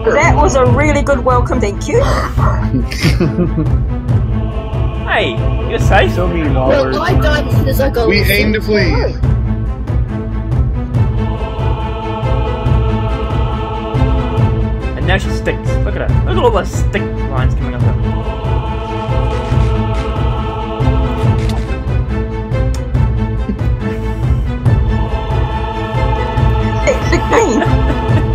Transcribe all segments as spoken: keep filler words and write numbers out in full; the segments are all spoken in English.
That was a really good welcome, thank you. Hey, you're safe. So many Well, dollars. I died as soon as I got We on the aim to thing. flee. And now she sticks. Look at her. Look at all those stick lines coming up her. It's the green.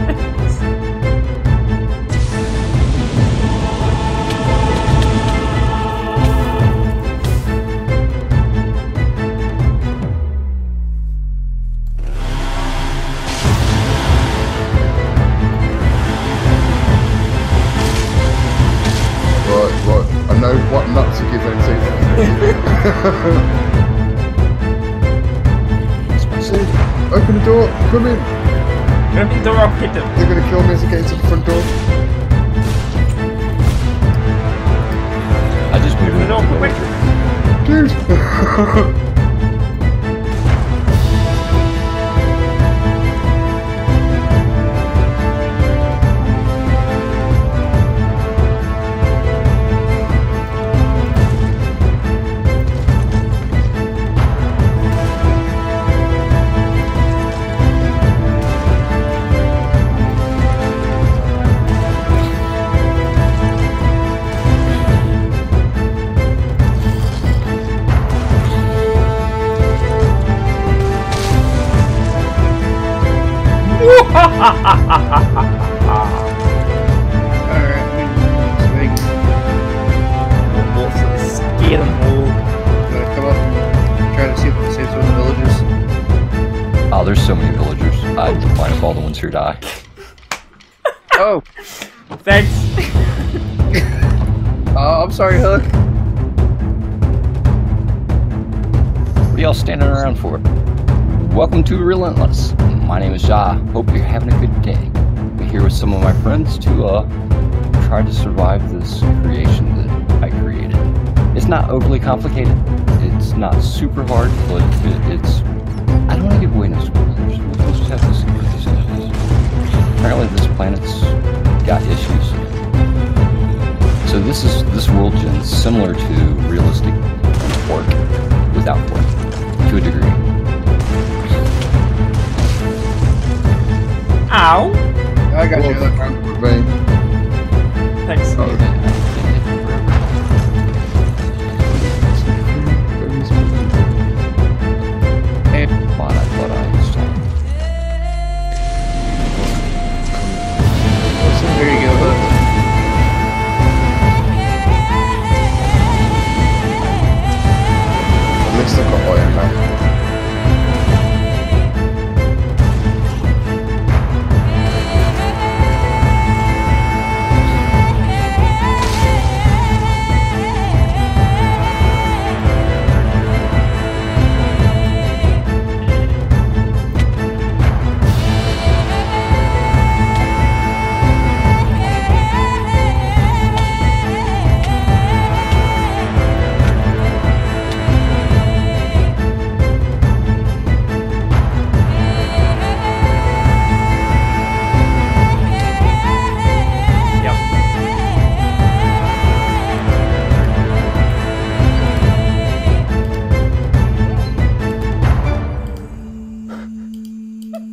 Right, right. I know what not to give anything. Open the door. Come in. Open the door, I'll hit them. They're gonna kill me as I get into the front door. I just moved Open the door, quick, quick. Dude. Alright, swing. Scare them all. Gonna come up and try to see if we can save some of the villagers. Oh, there's so many villagers. I'd line up all the ones who die. Oh! Thanks. Oh, I'm sorry, Hook. What are y'all standing around for? Welcome to Relentless. My name is Ja. Hope you're having a good day. I'm here with some of my friends to uh, try to survive this creation that I created. It's not overly complicated. It's not super hard, but it, it's... I don't want to give away no spoilers. We'll just have to see what this is. Apparently this planet's got issues. So this is this world gen's similar to realistic work without work, to a degree. Ow! I got you, Hook. Vein. Thanks. Hey, Come on, I thought I installed. there you go, Hook. At least I've got iron now.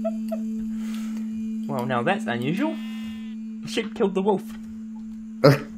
Well, now that's unusual. The sheep killed the wolf.